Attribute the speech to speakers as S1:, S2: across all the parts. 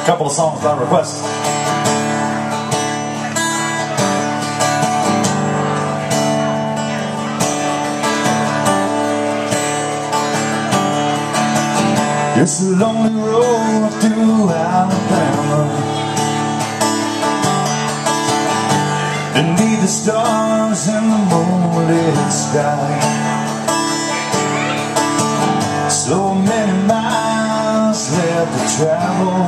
S1: A couple of songs by request. It's a lonely road through Alabama, beneath the stars and the moonlit sky. So many miles left to travel.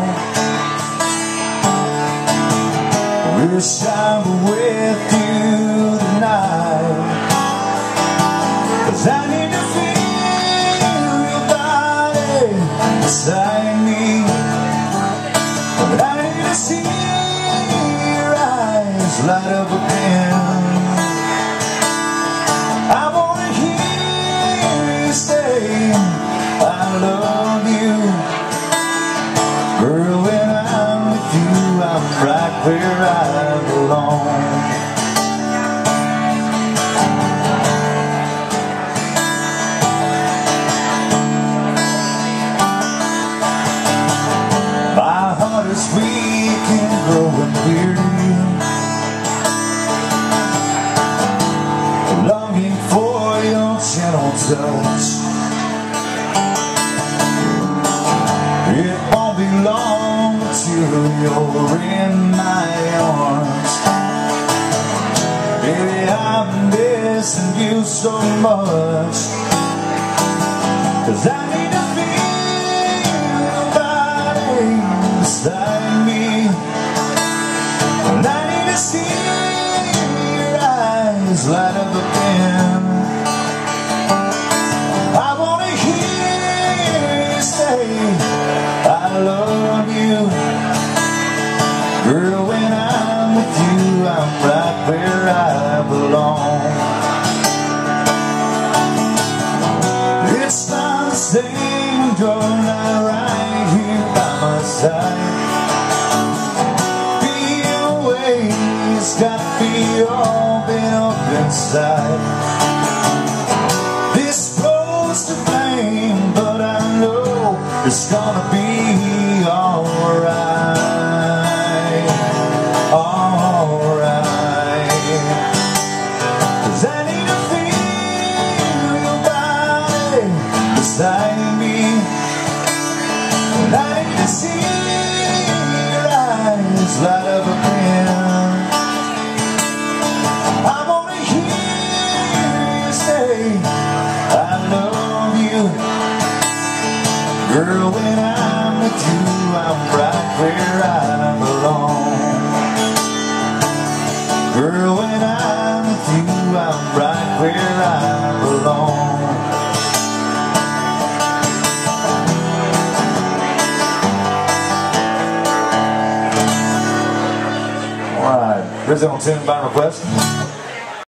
S1: Wish I were with you tonight, 'cause I need to feel your body beside me, but I need to see your eyes light up again. I wanna hear you say I love you. Girl, when I'm with you, I'm right where I belong. My heart is weak and growing weary, longing for your gentle touch. It won't be long till you're in my arms. Baby, I'm missing you so much, 'cause I need to feel your body beside me, and I need to see your eyes light up again. I wanna hear you say I love you. Girl, when I'm with you, I'm right where I belong. It's not the same when you're not right here by my side. Being away, it's got to be all been up inside. This road's to blame, but I know it's gonna be alright, alright. 'Cause I need to feel your body beside me, and I need to see your eyes light up again. I wanna hear you say I love you. Girl, when I'm with you, I'm right where I belong. Girl, when I'm with you, I'm right where I belong. All right, original tune by request.